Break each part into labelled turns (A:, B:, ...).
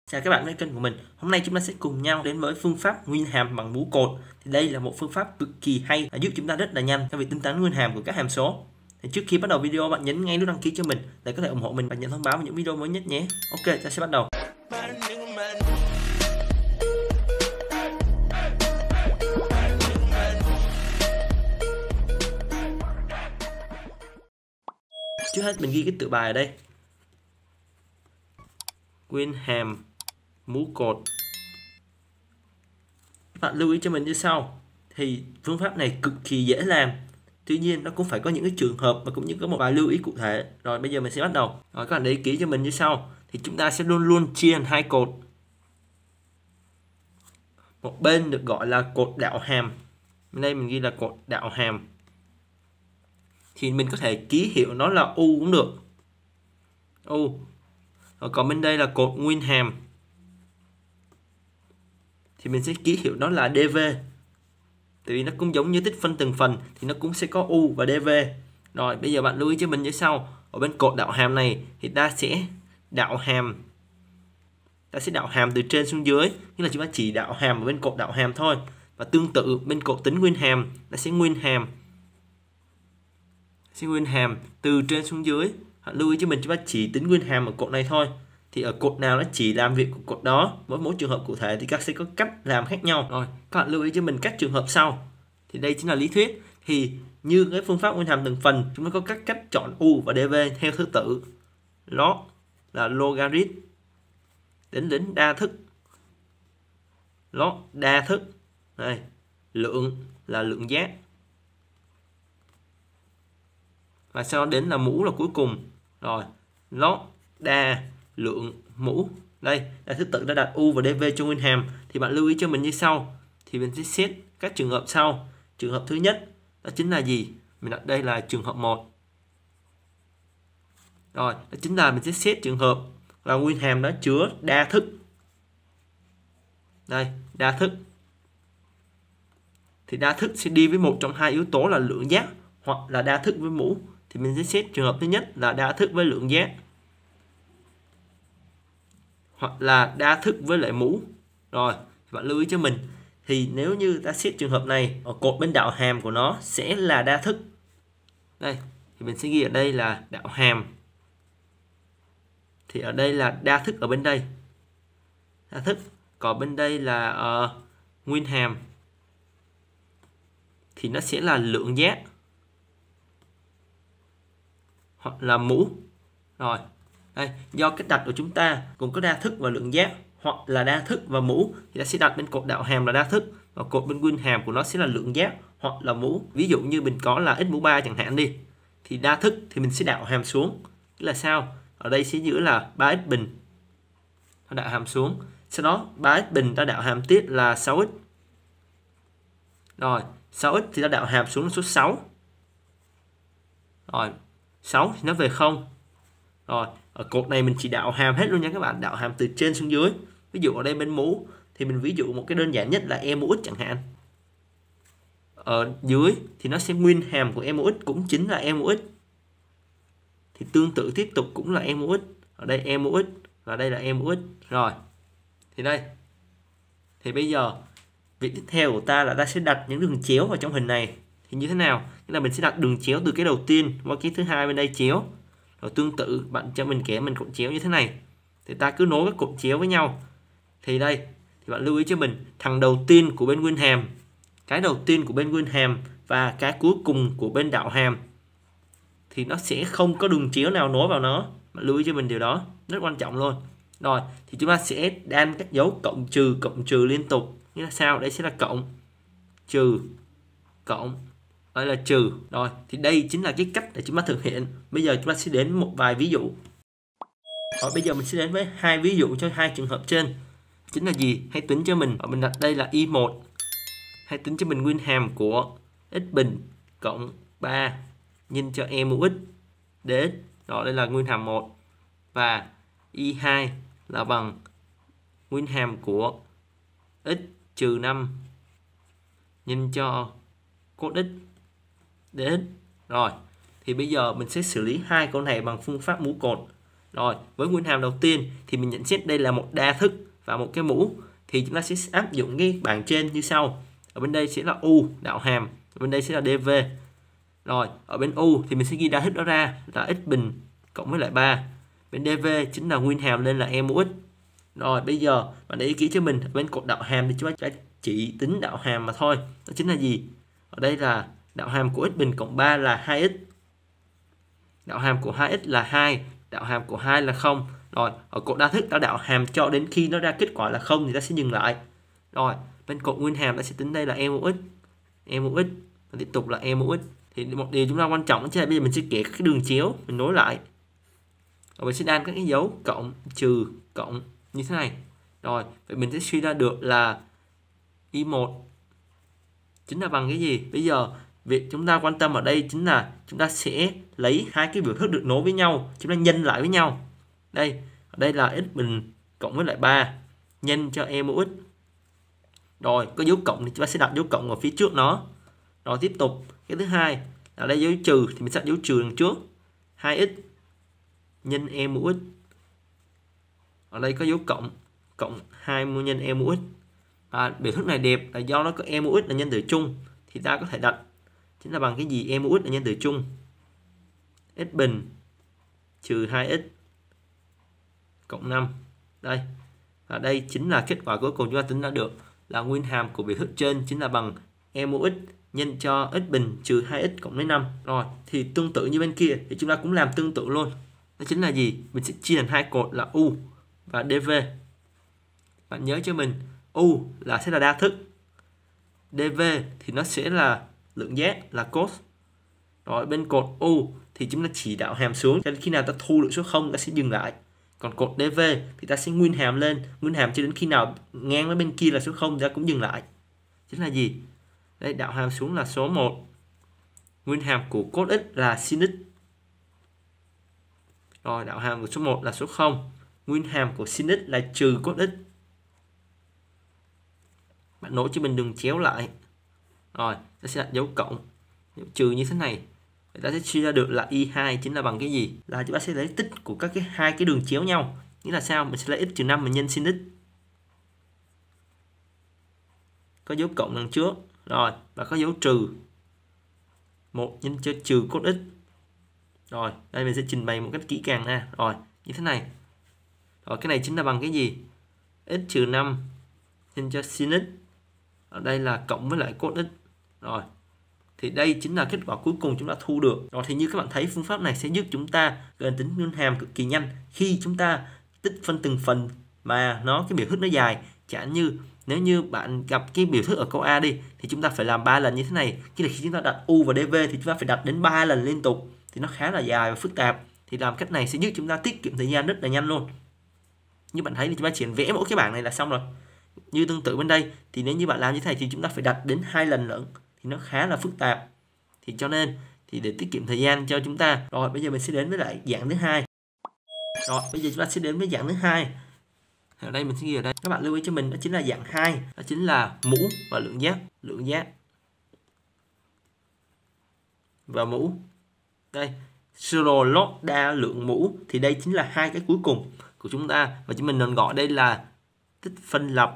A: Chào các bạn với kênh của mình. Hôm nay chúng ta sẽ cùng nhau đến với phương pháp nguyên hàm bằng mũ cột. Thì đây là một phương pháp cực kỳ hay, giúp chúng ta rất là nhanh trong việc tính toán nguyên hàm của các hàm số. Thì trước khi bắt đầu video, bạn nhấn ngay nút đăng ký cho mình để có thể ủng hộ mình và nhận thông báo về những video mới nhất nhé. Ok, ta sẽ bắt đầu. Trước hết mình ghi cái tự bài ở đây. Nguyên hàm mũ cột. Các bạn lưu ý cho mình như sau. Thì phương pháp này cực kỳ dễ làm. Tuy nhiên nó cũng phải có những cái trường hợp và cũng như có một vài lưu ý cụ thể. Rồi bây giờ mình sẽ bắt đầu. Rồi các bạn để ý kỹ cho mình như sau. Thì chúng ta sẽ luôn luôn chia thành hai cột. Một bên được gọi là cột đạo hàm. Bên đây mình ghi là cột đạo hàm. Thì mình có thể ký hiệu nó là U cũng được. U. Rồi còn bên đây là cột nguyên hàm. Thì mình sẽ ký hiệu nó là DV. Tại vì nó cũng giống như tích phân từng phần thì nó cũng sẽ có U và DV. Rồi bây giờ bạn lưu ý cho mình như sau. Ở bên cột đạo hàm này thì ta sẽ đạo hàm. Ta sẽ đạo hàm từ trên xuống dưới. Nghĩa là chúng ta chỉ đạo hàm ở bên cột đạo hàm thôi. Và tương tự bên cột tính nguyên hàm, ta sẽ nguyên hàm. Nguyên hàm từ trên xuống dưới. Bạn lưu ý cho mình chúng ta chỉ tính nguyên hàm ở cột này thôi. Thì ở cột nào nó chỉ làm việc của cột đó. Mỗi trường hợp cụ thể thì các sẽ có cách làm khác nhau. Rồi các bạn lưu ý cho mình các trường hợp sau. Thì đây chính là lý thuyết. Thì như cái phương pháp nguyên hàm từng phần, chúng ta có các cách chọn U và DV theo thứ tự. Log là logarit đến đa thức. Log đa thức. Đây, lượng là lượng giác. Và sau đó đến là mũ là cuối cùng. Rồi, log đa lượng mũ. Đây là thứ tự đã đặt U và DV cho nguyên hàm. Thì bạn lưu ý cho mình như sau. Thì mình sẽ xét các trường hợp sau. Trường hợp thứ nhất đó chính là gì? Mình đặt đây là trường hợp 1. Rồi, đó chính là mình sẽ xét trường hợp là nguyên hàm đó chứa đa thức. Đây, đa thức. Thì đa thức sẽ đi với một trong hai yếu tố là lượng giác hoặc là đa thức với mũ. Thì mình sẽ xét trường hợp thứ nhất là đa thức với lượng giác hoặc là đa thức với lại mũ. Rồi, bạn lưu ý cho mình. Thì nếu như ta xét trường hợp này, ở cột bên đạo hàm của nó sẽ là đa thức. Đây, thì mình sẽ ghi ở đây là đạo hàm. Thì ở đây là đa thức ở bên đây. Đa thức. Còn bên đây là nguyên hàm. Thì nó sẽ là lượng giác hoặc là mũ. Rồi, đây, do cách đặt của chúng ta cũng có đa thức và lượng giác hoặc là đa thức và mũ thì ta sẽ đặt bên cột đạo hàm là đa thức và cột bên nguyên hàm của nó sẽ là lượng giác hoặc là mũ. Ví dụ như mình có là x mũ 3 chẳng hạn đi. Thì đa thức thì mình sẽ đạo hàm xuống. Tức là sao? Ở đây sẽ giữ là 3x bình. Ta đạo hàm xuống. Sau đó 3x bình ta đạo hàm tiếp là 6x. Rồi, 6x thì ta đạo hàm xuống là số 6. Rồi, 6 thì nó về 0. Rồi, ở cột này mình chỉ đạo hàm hết luôn nha các bạn, đạo hàm từ trên xuống dưới. Ví dụ ở đây bên mũ thì mình ví dụ một cái đơn giản nhất là e mũ x chẳng hạn. Ở dưới thì nó sẽ nguyên hàm của e mũ x cũng chính là e mũ x. Thì tương tự tiếp tục cũng là e mũ x. Ở đây e mũ x và đây là e mũ x. Rồi. Thì đây. Thì bây giờ việc tiếp theo của ta là ta sẽ đặt những đường chéo vào trong hình này. Thì như thế nào? Tức là mình sẽ đặt đường chéo từ cái đầu tiên qua cái thứ hai bên đây chéo. Rồi tương tự bạn cho mình kẻ mình cột chéo như thế này. Thì ta cứ nối các cột chéo với nhau. Thì đây, thì bạn lưu ý cho mình thằng đầu tiên của bên nguyên hàm, cái đầu tiên của bên nguyên hàm và cái cuối cùng của bên đạo hàm thì nó sẽ không có đường chéo nào nối vào nó. Bạn lưu ý cho mình điều đó, rất quan trọng luôn. Rồi, thì chúng ta sẽ đan các dấu cộng trừ liên tục. Nghĩa là sao? Đây sẽ là cộng, trừ, cộng. Đây là trừ. Rồi, thì đây chính là cái cách để chúng ta thực hiện. Bây giờ chúng ta sẽ đến một vài ví dụ. Rồi, bây giờ mình sẽ đến với hai ví dụ cho hai trường hợp trên. Chính là gì? Hãy tính cho mình. Mình đặt đây là y1. Hãy tính cho mình nguyên hàm của x bình cộng 3 nhân cho e mũ x dx. Đó, đây là nguyên hàm 1. Và y2 là bằng nguyên hàm của x trừ 5 nhân cho cos x dx. Rồi, thì bây giờ mình sẽ xử lý hai câu này bằng phương pháp mũ cột. Rồi, với nguyên hàm đầu tiên thì mình nhận xét đây là một đa thức và một cái mũ, thì chúng ta sẽ áp dụng cái bảng trên như sau. Ở bên đây sẽ là u đạo hàm, ở bên đây sẽ là dv. Rồi, ở bên u thì mình sẽ ghi đa thức đó ra là x bình cộng với lại 3. Bên dv chính là nguyên hàm lên là e mũ x. Rồi, bây giờ bạn để ý kỹ cho mình, ở bên cột đạo hàm thì chúng ta chỉ tính đạo hàm mà thôi. Đó chính là gì? Ở đây là đạo hàm của x bình cộng 3 là 2x. Đạo hàm của 2x là 2, đạo hàm của 2 là 0. Rồi, ở cột đa thức ta đạo hàm cho đến khi nó ra kết quả là 0 thì ta sẽ dừng lại. Rồi, bên cột nguyên hàm ta sẽ tính đây là e mũ x. E mũ x và tiếp tục là e mũ x. Thì một điều chúng ta quan trọng là bây giờ mình sẽ kể các cái đường chéo, mình nối lại. Rồi mình sẽ đan các cái dấu cộng, trừ, cộng như thế này. Rồi, vậy mình sẽ suy ra được là y1 chính là bằng cái gì? Bây giờ việc chúng ta quan tâm ở đây chính là chúng ta sẽ lấy hai cái biểu thức được nối với nhau, chúng ta nhân lại với nhau. Đây, ở đây là x bình cộng với lại 3 nhân cho e mũ x. Rồi, có dấu cộng thì chúng ta sẽ đặt dấu cộng ở phía trước nó. Rồi tiếp tục, cái thứ hai là đây dấu trừ thì mình sẽ đặt dấu trừ đằng trước. 2x nhân e mũ x. Ở đây có dấu cộng, cộng 20 nhân e mũ x. Và biểu thức này đẹp là do nó có e mũ x là nhân tử chung, thì ta có thể đặt chính là bằng cái gì? E mũ x là nhân tử chung. x bình trừ 2x cộng 5. Đây. Và đây chính là kết quả cuối cùng chúng ta tính ra được, là nguyên hàm của biểu thức trên chính là bằng e mũ x nhân cho x bình trừ 2x cộng với 5. Rồi, thì tương tự như bên kia thì chúng ta cũng làm tương tự luôn. Đó chính là gì? Mình sẽ chia thành hai cột là u và dv. Bạn nhớ cho mình, u là sẽ là đa thức, dv thì nó sẽ là lượng giác, là cos. Rồi bên cột u thì chúng ta chỉ đạo hàm xuống cho đến khi nào ta thu được số 0 ta sẽ dừng lại. Còn cột dv thì ta sẽ nguyên hàm lên, nguyên hàm cho đến khi nào ngang với bên kia là số 0 thì ta cũng dừng lại. Chính là gì? Đây, đạo hàm xuống là số 1. Nguyên hàm của cos x là sin x. Rồi đạo hàm của số 1 là số 0. Nguyên hàm của sin x là trừ cos x. Bạn nối cho mình đường chéo lại. Rồi, ta sẽ đặt dấu cộng, dấu trừ như thế này. Ta sẽ suy ra được là y2 chính là bằng cái gì? Là chúng ta sẽ lấy tích của các hai cái đường chéo nhau. Nghĩa là sao? Mình sẽ lấy x trừ 5 mình nhân sin x. Có dấu cộng đằng trước. Rồi, và có dấu trừ. 1 nhân cho trừ cos x. Rồi, đây mình sẽ trình bày một cách kỹ càng nha. Rồi, như thế này. Rồi, cái này chính là bằng cái gì? X trừ 5 nhân cho sin x. Ở đây là cộng với lại cos x. Rồi, thì đây chính là kết quả cuối cùng chúng ta thu được. Rồi thì như các bạn thấy, phương pháp này sẽ giúp chúng ta gần tính nguyên hàm cực kỳ nhanh khi chúng ta tích phân từng phần mà cái biểu thức nó dài. Chẳng như nếu như bạn gặp cái biểu thức ở câu A đi thì chúng ta phải làm 3 lần như thế này. Khi chúng ta đặt u và dv thì chúng ta phải đặt đến 3 lần liên tục, thì nó khá là dài và phức tạp. Thì làm cách này sẽ giúp chúng ta tiết kiệm thời gian rất là nhanh luôn. Như bạn thấy thì chúng ta chỉ vẽ mỗi cái bảng này là xong rồi. Như tương tự bên đây thì nếu như bạn làm như thế này thì chúng ta phải đặt đến 2 lần lận, thì nó khá là phức tạp. Thì cho nên thì để tiết kiệm thời gian cho chúng ta. Rồi bây giờ mình sẽ đến với lại dạng thứ hai. Rồi bây giờ chúng ta sẽ đến với dạng thứ hai. Ở đây mình sẽ ghi ở đây, các bạn lưu ý cho mình, đó chính là dạng 2, đó chính là mũ và lượng giác. Lượng giác và mũ. Đây, zero log đa lượng mũ thì đây chính là hai cái cuối cùng của chúng ta, và chúng mình nên gọi đây là tích phân lập.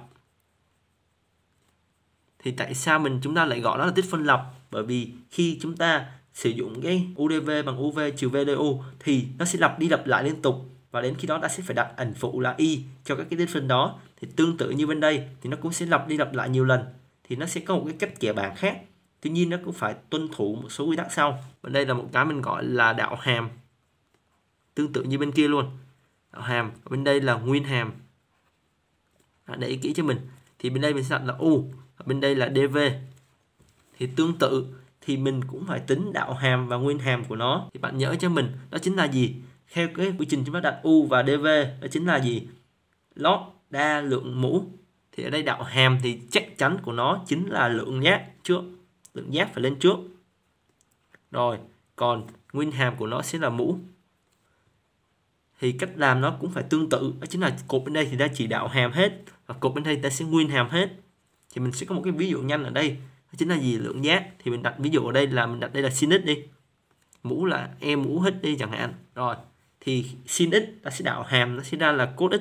A: Thì tại sao chúng ta lại gọi nó là tích phân lập? Bởi vì khi chúng ta sử dụng cái UDV bằng UV trừ VDU thì nó sẽ lặp đi lặp lại liên tục, và đến khi đó ta sẽ phải đặt ẩn phụ là y cho các cái tích phân đó. Thì tương tự như bên đây thì nó cũng sẽ lặp đi lặp lại nhiều lần, thì nó sẽ có một cái cách kẻ bảng khác. Tuy nhiên nó cũng phải tuân thủ một số quy tắc sau. Bên đây là một cái mình gọi là đạo hàm, tương tự như bên kia luôn. Đạo hàm, bên đây là nguyên hàm. Để ý kỹ cho mình. Thì bên đây mình sẽ đặt là u, bên đây là dv. Thì tương tự thì mình cũng phải tính đạo hàm và nguyên hàm của nó. Thì bạn nhớ cho mình đó chính là gì? Theo cái quy trình chúng ta đặt u và dv, đó chính là gì? Log đa lượng mũ. Thì ở đây đạo hàm thì chắc chắn của nó chính là lượng giác trước. Lượng giác phải lên trước. Rồi, còn nguyên hàm của nó sẽ là mũ. Thì cách làm nó cũng phải tương tự, đó chính là cột bên đây thì ta chỉ đạo hàm hết, và cột bên đây ta sẽ nguyên hàm hết. Thì mình sẽ có một cái ví dụ nhanh ở đây, đó chính là gì? Lượng giác. Thì mình đặt ví dụ ở đây là mình đặt đây là sin x đi, mũ là e mũ hết đi chẳng hạn. Rồi thì sin x ta sẽ đạo hàm nó sẽ ra là cos x.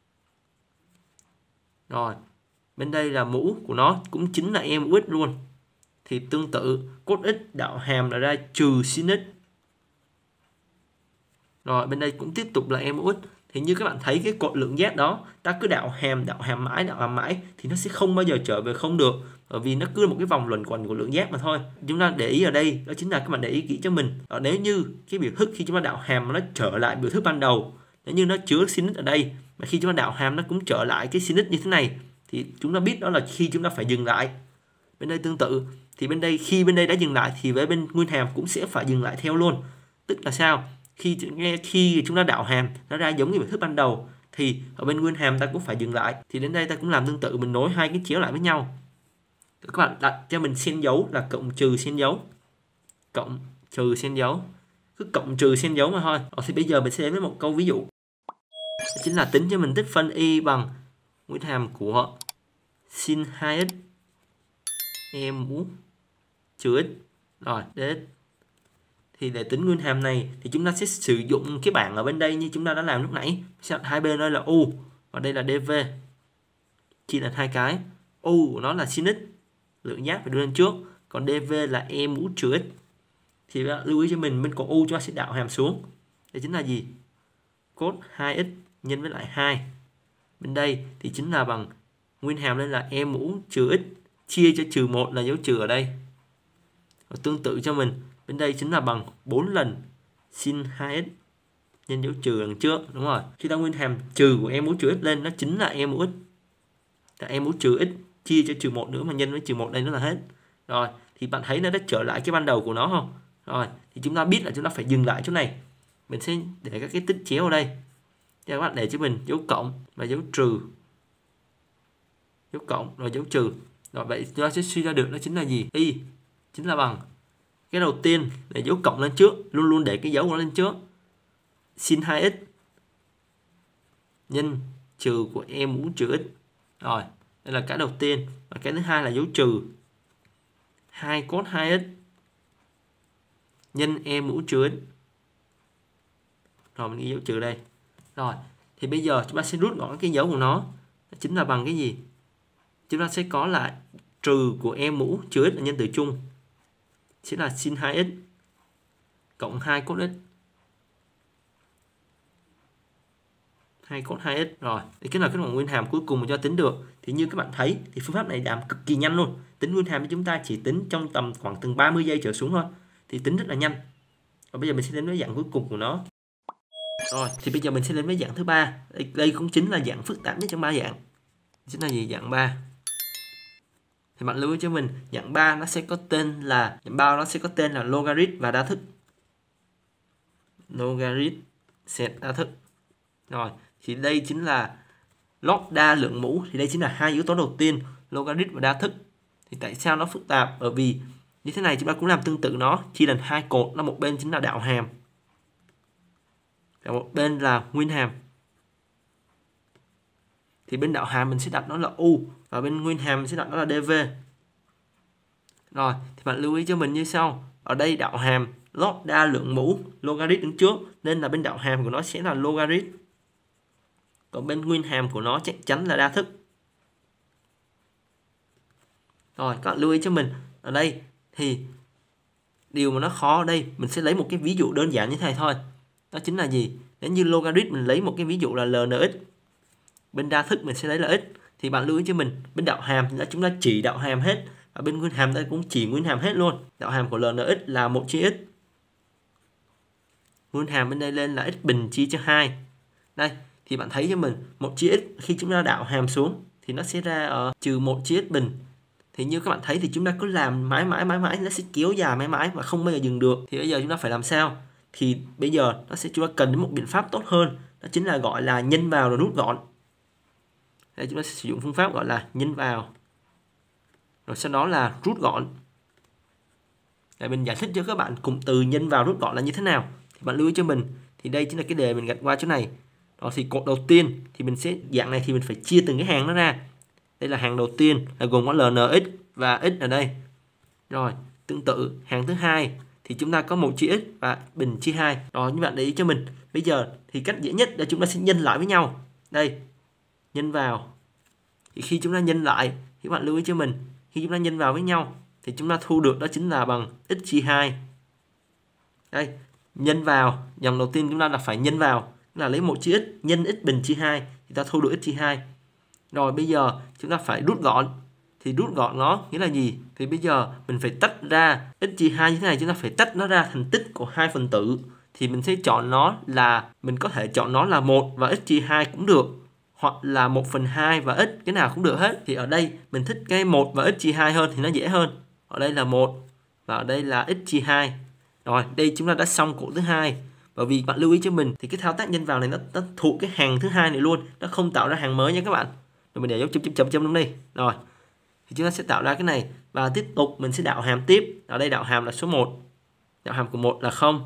A: Rồi bên đây là mũ của nó cũng chính là e mũ x luôn, thì tương tự cos x đạo hàm là ra trừ sin x. Rồi bên đây cũng tiếp tục là e mũ x. Thì như các bạn thấy cái cột lượng giác đó, ta cứ đạo hàm mãi thì nó sẽ không bao giờ trở về không được, bởi vì nó cứ một cái vòng luẩn quẩn của lượng giác mà thôi. Chúng ta để ý ở đây đó chính là các bạn để ý kỹ cho mình. Nếu như cái biểu thức khi chúng ta đạo hàm nó trở lại biểu thức ban đầu, nếu như nó chứa sin x ở đây mà khi chúng ta đạo hàm nó cũng trở lại cái sin x như thế này, thì chúng ta biết đó là khi chúng ta phải dừng lại. Bên đây tương tự, thì bên đây khi bên đây đã dừng lại thì với bên nguyên hàm cũng sẽ phải dừng lại theo luôn. Tức là sao? Khi chúng ta đạo hàm nó ra giống như biểu thức ban đầu thì ở bên nguyên hàm ta cũng phải dừng lại. Thì đến đây ta cũng làm tương tự, mình nối hai cái chéo lại với nhau. Các bạn đặt cho mình xen dấu là cộng trừ xen dấu, cộng trừ xen dấu, cứ cộng trừ xen dấu mà thôi. Thì bây giờ mình sẽ đến với một câu ví dụ, chính là tính cho mình tích phân y bằng nguyên hàm của sin 2x e mũ trừ x. Rồi dx. Thì để tính nguyên hàm này thì chúng ta sẽ sử dụng cái bảng ở bên đây như chúng ta đã làm lúc nãy. Hai bên đây là u và đây là dv, chia thành hai cái. U của nó là sin x, lượng giác phải đưa lên trước, còn dv là e mũ trừ x. Thì lưu ý cho mình, bên cột u chúng ta sẽ đạo hàm xuống. Đây chính là gì? Cos 2x nhân với lại 2. Bên đây thì chính là bằng nguyên hàm lên là e mũ trừ x chia cho trừ 1 là dấu trừ ở đây. Và tương tự cho mình, bên đây chính là bằng 4 lần sin 2x nhân dấu trừ đằng trước, đúng rồi. Khi ta nguyên hàm trừ của e mũ trừ x lên, nó chính là e mũ x. Tại e mũ trừ x chia cho trừ 1 nữa mà nhân với trừ 1 đây nó là hết. Rồi, thì bạn thấy nó đã trở lại cái ban đầu của nó không? Rồi, thì chúng ta biết là chúng ta phải dừng lại chỗ này. Mình sẽ để các cái tích chéo ở đây. Các bạn để cho mình dấu cộng và dấu trừ. Dấu cộng rồi dấu trừ. Rồi vậy chúng ta sẽ suy ra được đó chính là gì? Y chính là bằng cái đầu tiên để dấu cộng lên trước, luôn luôn để cái dấu nó lên trước. Sin 2x nhân trừ của e mũ trừ x. Rồi, đây là cái đầu tiên. Và cái thứ hai là dấu trừ 2 cos 2x nhân e mũ trừ x. Rồi mình ghi dấu trừ đây. Rồi, thì bây giờ chúng ta sẽ rút gọn cái dấu của nó. Chính là bằng cái gì? Chúng ta sẽ có lại trừ của e mũ trừ x là nhân tử chung, sẽ là sin 2x cộng 2 cos x. 2 cos 2x. Rồi, thì cái là cái nguyên hàm cuối cùng mà cho tính được. Thì như các bạn thấy thì phương pháp này làm cực kỳ nhanh luôn. Tính nguyên hàm thì chúng ta chỉ tính trong tầm khoảng từng 30 giây trở xuống thôi. Thì tính rất là nhanh. Và bây giờ mình sẽ đến với dạng cuối cùng của nó. Rồi, thì bây giờ mình sẽ đến với dạng thứ ba. Đây cũng chính là dạng phức tạp nhất trong ba dạng. Chính là gì? Dạng 3. Thì bạn lưu ý cho mình, dạng 3 nó sẽ có tên là logarit và đa thức. Logarit set đa thức. Rồi, thì đây chính là log đa lượng mũ, thì đây chính là hai yếu tố đầu tiên, logarit và đa thức. Thì tại sao nó phức tạp? Bởi vì như thế này chúng ta cũng làm tương tự nó, chia thành hai cột, nó một bên chính là đạo hàm và một bên là nguyên hàm. Thì bên đạo hàm mình sẽ đặt nó là u và bên nguyên hàm mình sẽ đặt nó là dv. Rồi, thì bạn lưu ý cho mình như sau. Ở đây đạo hàm log đa lượng mũ, logarit đứng trước, nên là bên đạo hàm của nó sẽ là logarit. Còn bên nguyên hàm của nó chắc chắn là đa thức. Rồi, các bạn lưu ý cho mình. Ở đây thì điều mà nó khó ở đây, mình sẽ lấy một cái ví dụ đơn giản như thế này thôi. Đó chính là gì? Nếu như logarit mình lấy một cái ví dụ là lnx. Bên đa thức mình sẽ lấy là x. Thì bạn lưu ý cho mình, bên đạo hàm thì chúng ta chỉ đạo hàm hết. Và bên nguyên hàm đây cũng chỉ nguyên hàm hết luôn. Đạo hàm của lnx là 1 chia x. Nguyên hàm bên đây lên là x bình chia cho 2. Đây, thì bạn thấy cho mình 1 chia x khi chúng ta đạo hàm xuống thì nó sẽ ra ở trừ 1 chia x bình. Thì như các bạn thấy thì chúng ta cứ làm mãi nó sẽ kéo dài mãi và không bao giờ dừng được. Thì bây giờ chúng ta phải làm sao? Thì bây giờ chúng ta cần đến một biện pháp tốt hơn, đó chính là gọi là nhân vào rồi rút gọn. Đây, chúng ta sẽ sử dụng phương pháp gọi là nhân vào rồi sau đó là rút gọn. Để mình giải thích cho các bạn cụm từ nhân vào rút gọn là như thế nào. Thì bạn lưu ý cho mình, thì đây chính là cái đề mình gạch qua chỗ này. Đó, thì cột đầu tiên thì mình sẽ dạng này thì mình phải chia từng cái hàng nó ra. Đây là hàng đầu tiên là gồm có lnx và x ở đây. Rồi, tương tự hàng thứ hai thì chúng ta có 1 chia x và bình chia 2. Rồi như bạn để ý cho mình. Bây giờ thì cách dễ nhất là chúng ta sẽ nhân lại với nhau. Đây, nhân vào. Thì khi chúng ta nhân lại thì các bạn lưu ý cho mình, khi chúng ta nhân vào với nhau thì chúng ta thu được đó chính là bằng x chia 2. Đây, nhân vào, dòng đầu tiên chúng ta là phải nhân vào, là lấy 1 chia x nhân x bình chia 2 thì ta thu được x chia 2. Rồi bây giờ chúng ta phải rút gọn. Thì rút gọn nó nghĩa là gì? Thì bây giờ mình phải tách ra x chia 2 như thế này, chúng ta phải tách nó ra thành tích của hai phần tử. Thì mình sẽ chọn nó là, mình có thể chọn nó là 1 và x chia 2 cũng được, hoặc là 1/2 và x, cái nào cũng được hết. Thì ở đây mình thích cái 1 và x chia 2 hơn thì nó dễ hơn. Ở đây là 1 và ở đây là x chia 2. Rồi, đây chúng ta đã xong cột thứ hai. Bởi vì bạn lưu ý cho mình thì cái thao tác nhân vào này nó thuộc cái hàng thứ hai này luôn, nó không tạo ra hàng mới nha các bạn. Rồi mình để dấu chấm luôn đi. Rồi. Thì chúng ta sẽ tạo ra cái này và tiếp tục mình sẽ đạo hàm tiếp. Ở đây đạo hàm là số 1. Đạo hàm của 1 là 0.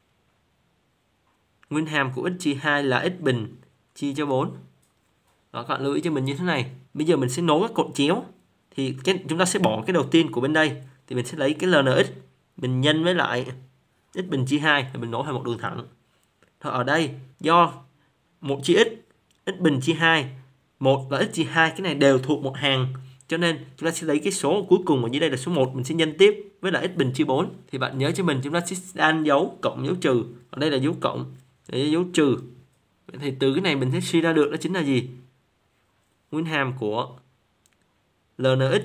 A: Nguyên hàm của x chia 2 là x bình chia cho 4. Đó, các bạn lưu ý cho mình như thế này. Bây giờ mình sẽ nối các cột chéo. Thì chúng ta sẽ bỏ cái đầu tiên của bên đây. Thì mình sẽ lấy cái lnx mình nhân với lại x bình chia 2 thì mình nối thành một đường thẳng. Rồi ở đây do 1 chia x, x bình chia 2, 1 và x chia 2 cái này đều thuộc một hàng, cho nên chúng ta sẽ lấy cái số cuối cùng ở dưới đây là số 1 mình sẽ nhân tiếp với lại x bình chia 4. Thì bạn nhớ cho mình chúng ta sẽ đan dấu cộng dấu trừ. Ở đây là dấu cộng, đây là dấu trừ. Thì từ cái này mình sẽ suy ra được đó chính là gì? Nguyên hàm của lnx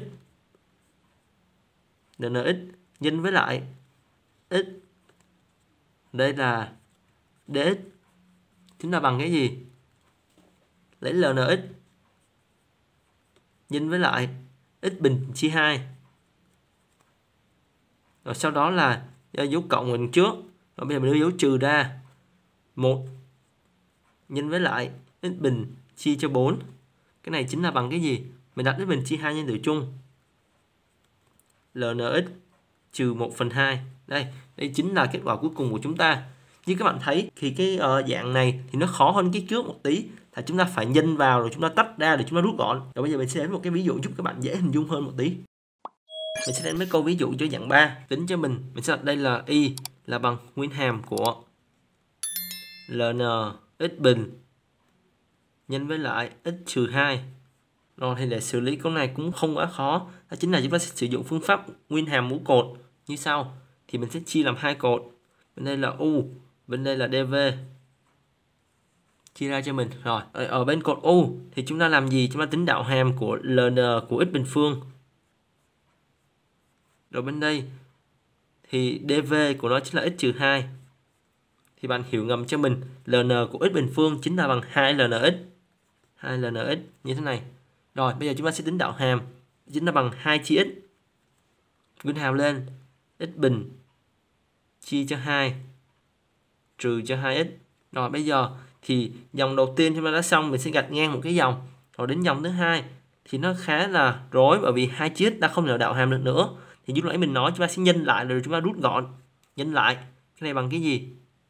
A: nhân với lại x, đây là dx, chúng ta bằng cái gì? Lấy lnx nhân với lại x bình chia 2. Rồi sau đó là dấu cộng mình trước. Rồi bây giờ mình đưa dấu trừ ra. 1 nhân với lại x bình chia cho 4. Cái này chính là bằng cái gì? Mình đặt x bình chia 2 nhân tử chung. lnx trừ 1/2. Đây chính là kết quả cuối cùng của chúng ta. Như các bạn thấy thì cái dạng này thì nó khó hơn cái trước một tí. Là chúng ta phải nhân vào rồi chúng ta tách ra để chúng ta rút gọn. Rồi bây giờ mình sẽ đến một cái ví dụ giúp các bạn dễ hình dung hơn một tí. Mình sẽ đến với câu ví dụ cho dạng 3. Tính cho mình sẽ đặt đây là y là bằng nguyên hàm của ln x bình nhân với lại x trừ 2. Rồi thì để xử lý câu này cũng không quá khó. Đó chính là chúng ta sẽ sử dụng phương pháp nguyên hàm mũ cột như sau. Thì mình sẽ chia làm hai cột. Bên đây là u, bên đây là dv. Chia ra cho mình. Rồi, ở bên cột u thì chúng ta làm gì? Chúng ta tính đạo hàm của ln của x bình phương. Rồi bên đây thì dv của nó chính là x trừ 2. Thì bạn hiểu ngầm cho mình ln của x bình phương chính là bằng 2lnx. 2lnx như thế này. Rồi, bây giờ chúng ta sẽ tính đạo hàm chính là bằng 2 chia x. Nguyên hàm lên x bình chia cho 2 trừ cho 2x. Rồi bây giờ thì dòng đầu tiên chúng ta đã xong, mình sẽ gạch ngang một cái dòng. Rồi đến dòng thứ hai thì nó khá là rối, bởi vì 2 chia x ta không thể đạo hàm được nữa. Thì lúc nãy mình nói chúng ta sẽ nhân lại rồi chúng ta rút gọn. Nhân lại cái này bằng cái gì?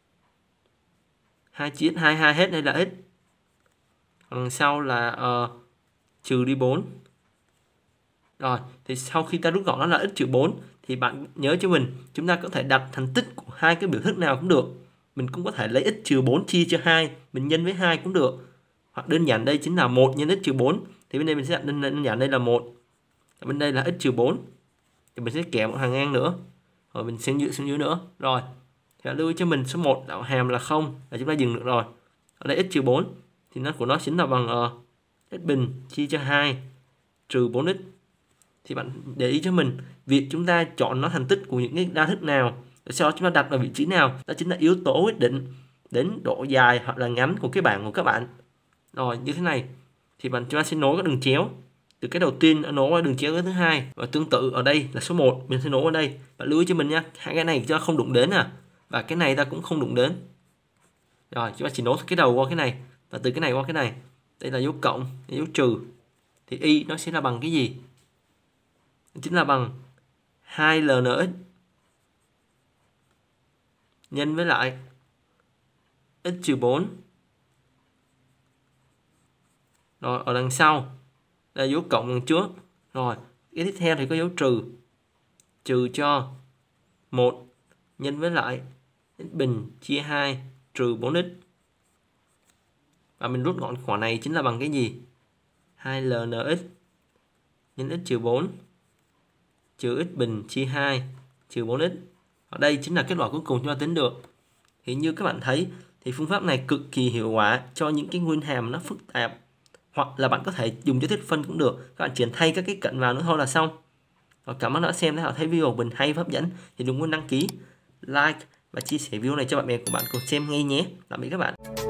A: 2 chia x 2 hết, đây là x. Còn sau là trừ đi 4. Rồi, thì sau khi ta rút gọn nó là x trừ 4 thì bạn nhớ cho mình, chúng ta có thể đặt thành tích của hai cái biểu thức nào cũng được. Mình cũng có thể lấy x trừ 4 chia cho 2, mình nhân với 2 cũng được. Hoặc đơn giản đây chính là 1 nhân x trừ 4. Thì bên đây mình sẽ đặt đơn giản đây là 1. Bên đây là x trừ 4. Thì mình sẽ kẻ một hàng ngang nữa. Rồi mình sẽ dựa xuống dưới nữa. Rồi, thì lưu ý cho mình số 1 đạo hàm là 0 là chúng ta dừng được rồi. Ở đây x trừ 4 thì nó của nó chính là bằng x bình chia cho 2 trừ 4x. Thì bạn để ý cho mình việc chúng ta chọn nó thành tích của những cái đa thức nào, để sau đó chúng ta đặt vào vị trí nào, đó chính là yếu tố quyết định đến độ dài hoặc là ngắn của cái bảng của các bạn. Rồi như thế này thì chúng ta sẽ nối các đường chéo từ cái đầu tiên nối qua đường chéo cái thứ hai, và tương tự ở đây là số 1 mình sẽ nối qua đây. Bạn lưu ý cho mình nha, hai cái này cho không đụng đến và cái này ta cũng không đụng đến. Rồi chúng ta chỉ nối cái đầu qua cái này và từ cái này qua cái này. Đây là dấu cộng, dấu trừ. Thì y nó sẽ là bằng cái gì? Chính là bằng 2lnx nhân với lại x trừ 4. Rồi ở đằng sau là dấu cộng đằng trước. Rồi cái tiếp theo thì có dấu trừ. Trừ cho 1 nhân với lại x bình chia 2 trừ 4x. Và mình rút gọn khoản này chính là bằng cái gì? 2lnx nhân x trừ 4 trừ x bình chia 2 trừ 4x. Ở đây chính là kết quả cuối cùng chúng ta tính được. Thì như các bạn thấy thì phương pháp này cực kỳ hiệu quả cho những cái nguyên hàm nó phức tạp, hoặc là bạn có thể dùng cho thuyết phân cũng được. Các bạn chuyển thay các cái cạnh vào nữa thôi là xong. Và cảm ơn đã xem. Nếu bạn thấy video của mình hay và hấp dẫn thì đừng quên đăng ký, like và chia sẻ video này cho bạn bè của bạn cùng xem ngay nhé. Tạm biệt các bạn.